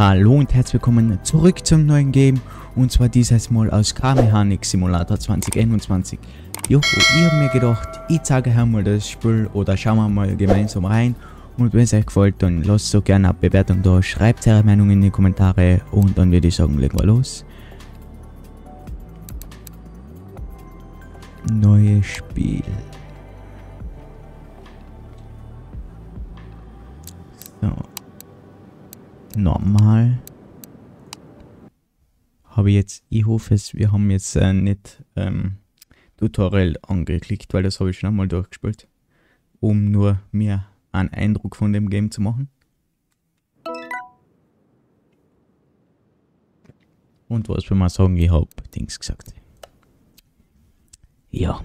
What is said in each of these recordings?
Hallo und herzlich willkommen zurück zum neuen Game, und zwar dieses Mal aus Car Mechanic Simulator 2021. Jo, ich habe mir gedacht, ich zeige euch mal das Spiel oder schauen wir mal gemeinsam rein, und wenn es euch gefällt, dann lasst so gerne eine Bewertung da, schreibt eure Meinung in die Kommentare und dann würde ich sagen, legen wir los. Neues Spiel. So. Normal. Habe ich jetzt, ich hoffe es, wir haben jetzt nicht Tutorial angeklickt, weil das habe ich schon einmal durchgespielt, um nur mir einen Eindruck von dem Game zu machen. Und was will man sagen, ich habe Dings gesagt. Ja.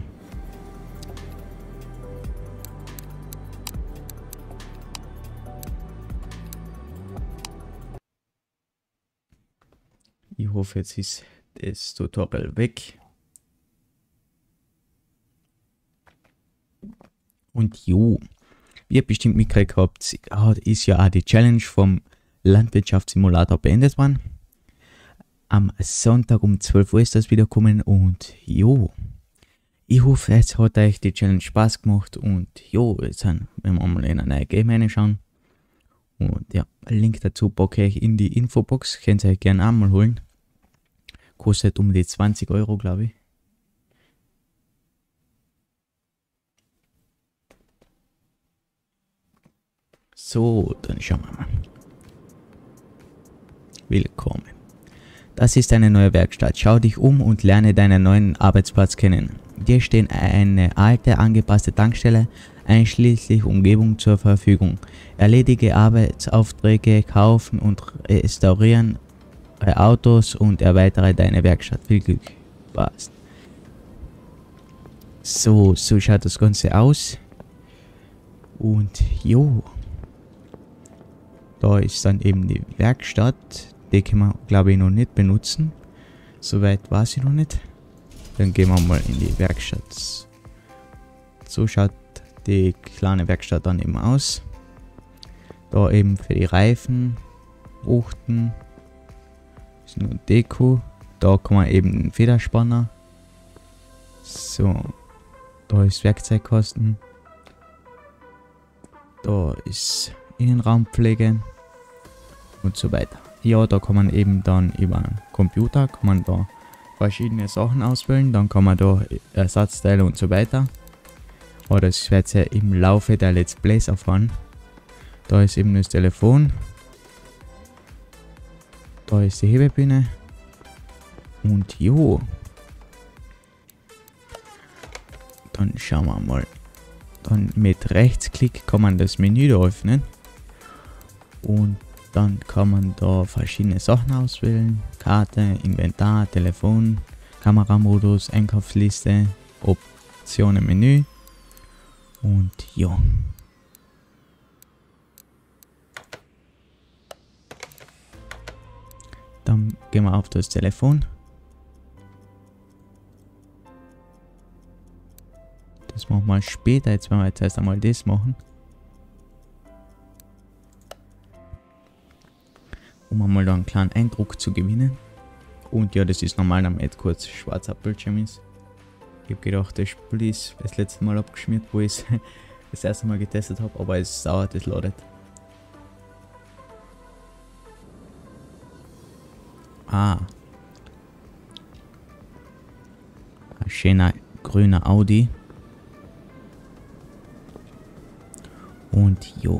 Ich hoffe, jetzt ist das Tutorial weg. Und jo, wie ihr bestimmt mitgekriegt habt, ist ja auch die Challenge vom Landwirtschaftssimulator beendet worden. Am Sonntag um 12 Uhr ist das wieder gekommen, und jo, ich hoffe, jetzt hat euch die Challenge Spaß gemacht, und jo, jetzt wenn wir mal in ein neues Game reinschauen. Und ja, Link dazu packe ich in die Infobox, könnt ihr euch gerne einmal holen. Kostet um die 20 Euro, glaube ich. So, dann schauen wir mal. Willkommen. Das ist eine neue Werkstatt. Schau dich um und lerne deinen neuen Arbeitsplatz kennen. Dir stehen eine alte, angepasste Tankstelle einschließlich Umgebung zur Verfügung. Erledige Arbeitsaufträge, kaufen und restaurieren Autos und erweitere deine Werkstatt. Viel Glück. Passt. So schaut das Ganze aus. Und jo. Da ist dann eben die Werkstatt. Die können wir, glaube ich, noch nicht benutzen. Soweit weiß ich noch nicht. Dann gehen wir mal in die Werkstatt. So schaut die kleine Werkstatt dann eben aus. Da eben für die Reifen, Buchten, ist nur Deko. Da kann man eben den Federspanner. So, da ist Werkzeugkasten. Da ist Innenraumpflege und so weiter. Ja, da kann man eben dann über einen Computer kann man da verschiedene Sachen auswählen. Dann kann man da Ersatzteile und so weiter. Aber das wird ja im Laufe der Let's Plays erfahren. Da ist eben das Telefon. Da ist die Hebebühne. Und jo. Dann schauen wir mal. Dann mit Rechtsklick kann man das Menü da öffnen. Und dann kann man da verschiedene Sachen auswählen. Karte, Inventar, Telefon, Kameramodus, Einkaufsliste, Optionen, Menü. Und ja. Dann gehen wir auf das Telefon. Das machen wir später. Jetzt werden wir jetzt erst einmal das machen. Um einmal da einen kleinen Eindruck zu gewinnen. Und ja, das ist normal, damit kurz schwarzer Bildschirm ist. Ich habe gedacht, das Spiel ist das letzte Mal abgeschmiert, wo ich es das erste Mal getestet habe, aber es dauert, es ladet. Ah. Ein schöner grüner Audi. Und jo.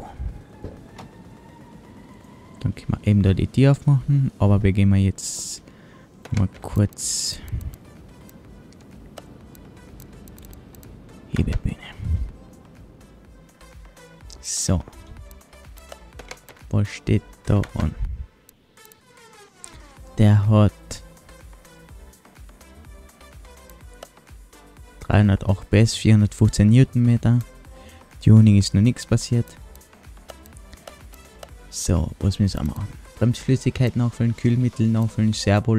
Dann können wir eben da die Tür aufmachen, aber wir gehen jetzt mal kurz Hebebühne. So. Was steht da an? Der hat 308 PS, 415 Newtonmeter. Tuning ist noch nichts passiert. So, was müssen wir machen? Bremsflüssigkeit nachfüllen, Kühlmittel nachfüllen,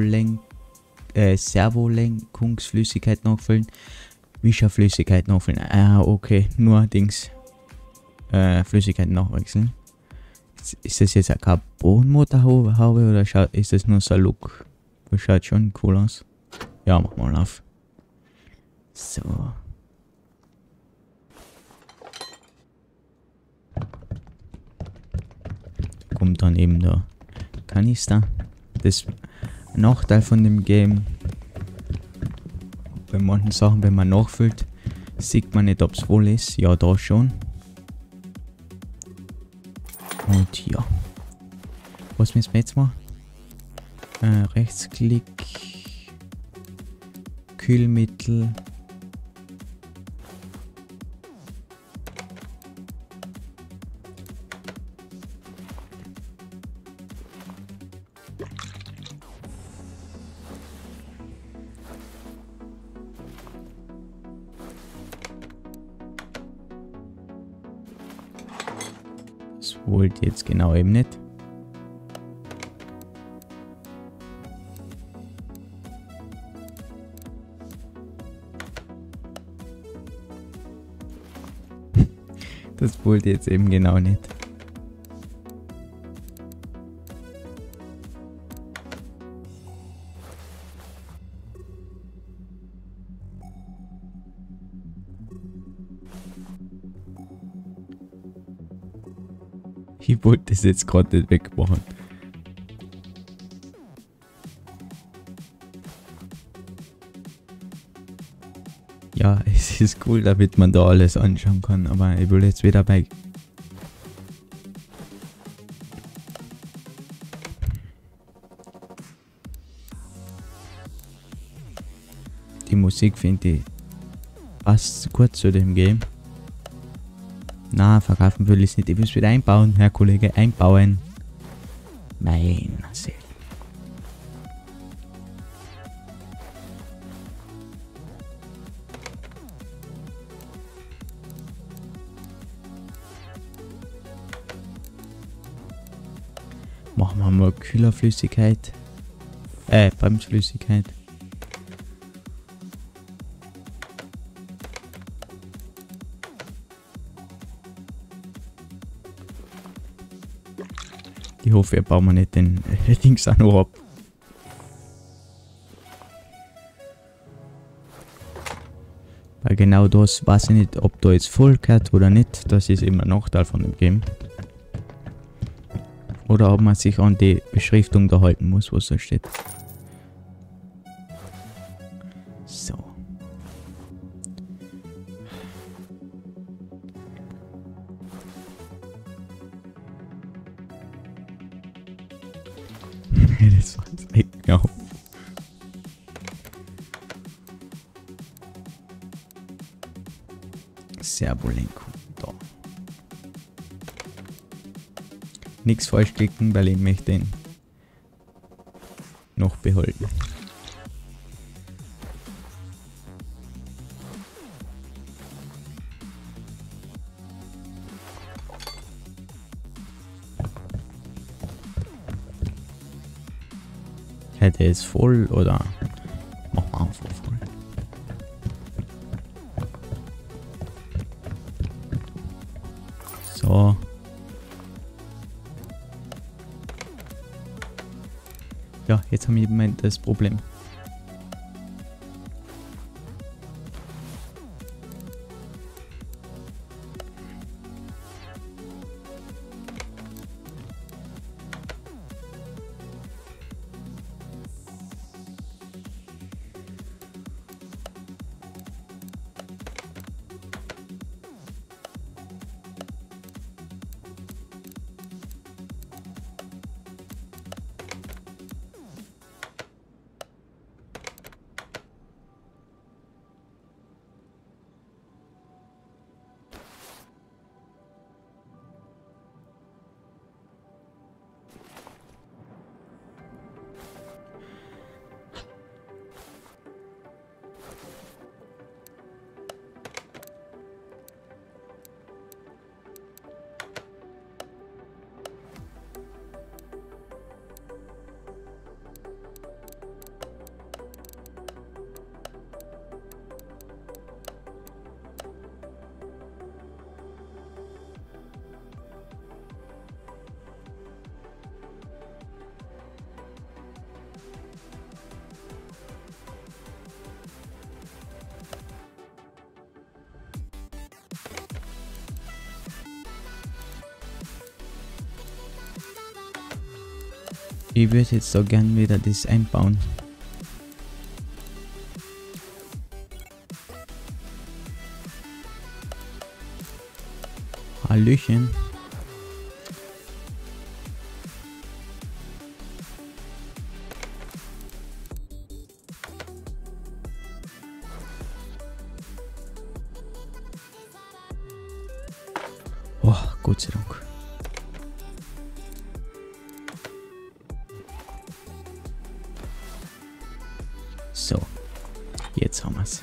Servolenkungsflüssigkeit nachfüllen, Wischerflüssigkeit nachfüllen. Ah, okay, nur Dings. Flüssigkeit nachwechseln. Ist das jetzt eine Carbon-Motorhaube oder ist das nur so ein Look? Das schaut schon cool aus. Ja, mach mal auf. So. Da kommt dann eben der Kanister. Das Nachteil von dem Game. Bei manchen Sachen, wenn man nachfüllt, sieht man nicht, ob es voll ist. Ja, da schon. Und ja. Was müssen wir jetzt machen? Rechtsklick. Kühlmittel. Das wollte jetzt genau eben nicht. Das wollte jetzt eben genau nicht. Ich wollte das jetzt gerade nicht wegmachen. Ja, es ist cool, damit man da alles anschauen kann, aber ich will jetzt wieder bei... Die Musik finde ich passt gut zu dem Game. Na, verkaufen will ich es nicht. Ich will es wieder einbauen, Herr Kollege. Einbauen. Nein, sehr. Machen wir mal Kühlerflüssigkeit. Bremsflüssigkeit. Ich hoffe, wir bauen nicht den Dings auch noch ab. Weil genau das weiß ich nicht, ob da jetzt voll gehört oder nicht. Das ist immer ein Nachteil von dem Game. Oder ob man sich an die Beschriftung da halten muss, was da steht. So. Das war's echt, ja. Servolenko. Da. Nichts falsch klicken, weil ich möchte den noch behalten. Hätte es voll oder machen wir einfach voll. So. Ja, jetzt haben wir das Problem. Ich würde jetzt so gern wieder das einbauen. Hallöchen. Oh, Gott sei Dank. So, jetzt haben wir es.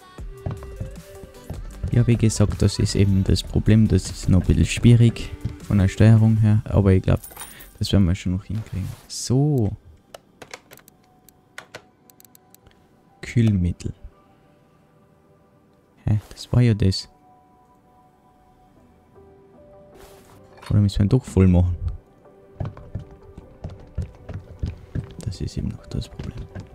Ja, wie gesagt, das ist eben das Problem. Das ist noch ein bisschen schwierig von der Steuerung her, aber ich glaube, das werden wir schon noch hinkriegen. So. Kühlmittel. Hä, das war ja das. Oder müssen wir ihn doch voll machen? Das ist eben noch das Problem.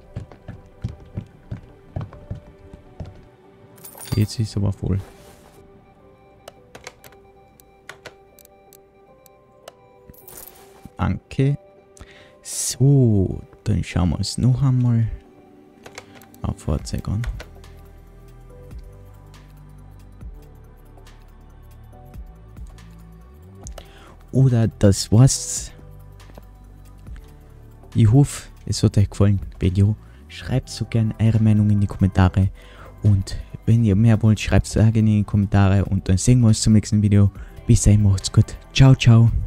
Jetzt ist es aber voll. Danke. So, dann schauen wir uns noch einmal auf Fahrzeug an. Oder das war's. Ich hoffe, es hat euch gefallen. Wenn ja, schreibt so gern eure Meinung in die Kommentare. Und wenn ihr mehr wollt, schreibt es auch gerne in die Kommentare. Und dann sehen wir uns zum nächsten Video. Bis dahin, macht's gut. Ciao, ciao.